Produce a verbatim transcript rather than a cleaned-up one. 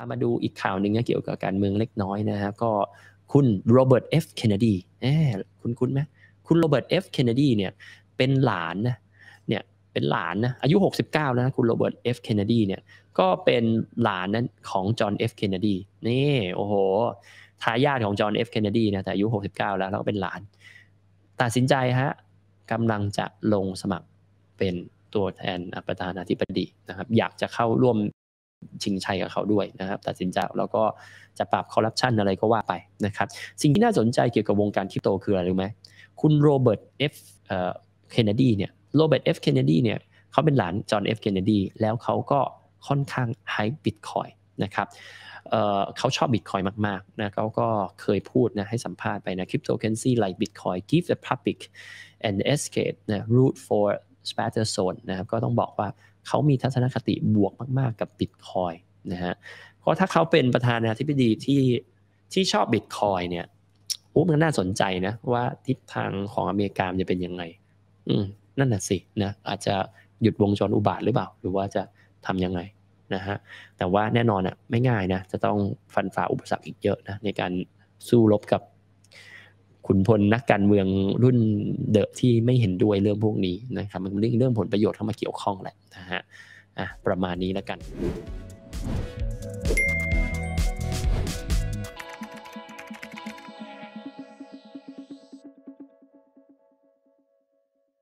ามาดูอีกข่าวหนึ่งนะเกี่ยวกับการเมืองเล็กน้อยนะฮะก็คุณโรเบิร์ต F. เคนเนดีเอ๊ะคุ้นๆไหมคุณโรเบิร์ต F. เคนเนดีเนี่ยเป็นหลานนะเนี่ยเป็นหลานนะอายุหกสิบเก้าแล้วนะคุณโรเบิร์ต F. เคนเนดีเนี่ยก็เป็นหลานนั้นของจอห์น F. เคนเนดีนี่โอ้โหทายาทของจอห์น F. เคนเนดีนะแต่อายุหกสิบเก้าแล้วแล้วก็เป็นหลานตัดสินใจฮะกำลังจะลงสมัครเป็นตัวแทนประธานาธิบดีนะครับอยากจะเข้าร่วมชิงชัยกับเขาด้วยนะครับตัดสินใจแล้วก็จะปราบคอร์รัปชันอะไรก็ว่าไปนะครับสิ่งที่น่าสนใจเกี่ยวกับวงการคริปโตคืออะไรรู้ไหมคุณโรเบิร์ต F เอ่อเคนเนดีเนี่ยโรเบิร์ต F เคนเนดีเนี่ยเขาเป็นหลานจอห์น F เคนเนดีแล้วเขาก็ค่อนข้างไฮป์บิตคอยน์นะครับเอ่อเขาชอบบิตคอยน์มากๆนะเขาก็เคยพูดนะให้สัมภาษณ์ไปนะ cryptocurrency like bitcoin give the public an escape นะ root for splatter zone นะครับก็ต้องบอกว่าเขามีทัศนคติบวกมากๆกับ Bitcoin นะฮะเพราะถ้าเขาเป็นประธานาธิบดีที่ที่ชอบ Bitcoin เนี่ยโอ้มันน่าสนใจนะว่าทิศทางของอเมริกาจะเป็นยังไงอืมนั่นน่ะสินะอาจจะหยุดวงจรอุบาทหรือเปล่าหรือว่าจะทำยังไงนะฮะแต่ว่าแน่นอนอ่ะไม่ง่ายนะจะต้องฟันฝ่าอุปสรรคอีกเยอะนะในการสู้รบกับขุนพลนักการเมืองรุ่นเดิมที่ไม่เห็นด้วยเรื่องพวกนี้นะครับมันเรื่องเรื่องผลประโยชน์เข้ามาเกี่ยวข้องแหละนะฮะอ่ะประมาณนี้แล้วกัน